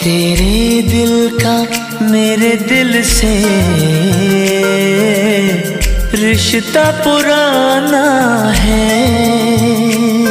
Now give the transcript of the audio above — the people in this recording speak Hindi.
तेरे दिल का मेरे दिल से रिश्ता पुराना है।